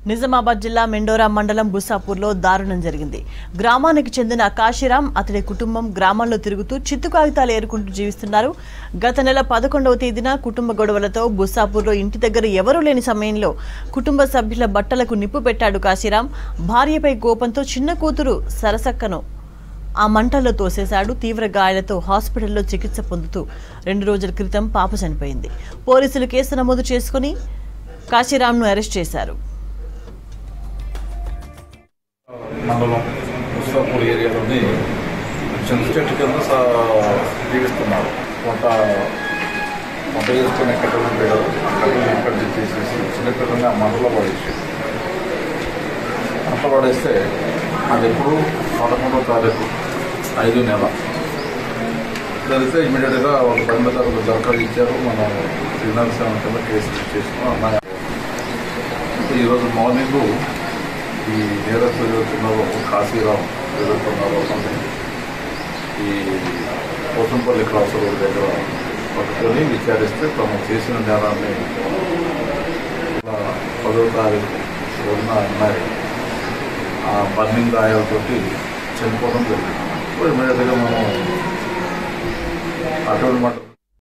నిజామాబాద్ జిల్లా మెండోరా మండలం బుసాపూర్లో దారుణం జరిగింది. గ్రామానికి చెందిన కాశీరాం, అతడి కుటుంబం గ్రామంలో తిరుగుతూ చిత్తు కాగితాలు ఏరుకుంటూ జీవిస్తున్నారు. గత నెల 11వ తేదీన కుటుంబ గొడవలతో బుసాపూర్లో ఇంటి దగ్గర ఎవరూ లేని సమయంలో కుటుంబ సభ్యుల బట్టలకు నిప్పు పెట్టాడు కాశీరాం. భార్యపై కోపంతో చిన్న కూతురు సరసక్కను ఆ మంటల్లో తోసేశాడు. తీవ్ర గాయాలతో హాస్పిటల్లో చికిత్స పొందుతూ 2 రోజుల క్రితం పాప చనిపోయింది. పోలీసులు కేసు నమోదు చేసుకుని కాశీరాంను అరెస్ట్ చేశారు. మండలం బుసాపూర్ ఏరియాలోని చెట్టు కింద జీవిస్తున్నారు. వంట చేసుకునే కట్టెలు పెట్టారు. కట్టెలు ఇక్కడి తీసేసి చిన్నపిల్లల్ని ఆ మంటలో పడేసి మంట పడేస్తే అది ఎప్పుడు 11వ తారీఖు 5వ నెల జరిగితే ఇమీడియట్గా వాళ్ళు బంధువులకు దరఖాస్తు ఇచ్చారు. మనం క్రిమినల్ సేవ కింద కేసు చేసుకుని అన్నారు. ఈరోజు మార్నింగ్ ఈ నేరస్తులు ఏదవుతున్నారో కాశీరాం ఏదవుతున్నారో ఈ పోసంపల్లి క్రాస్ రోడ్ దగ్గర పట్టుకొని విచారిస్తే తమ చేసిన నేరాన్ని 10వ తారీఖు రోజున అమ్మాయి ఆ బర్నింగ్ గాయాలతోటి చనిపోవడం జరిగింది. ఇమీడియట్గా మనం అటువంటి మాట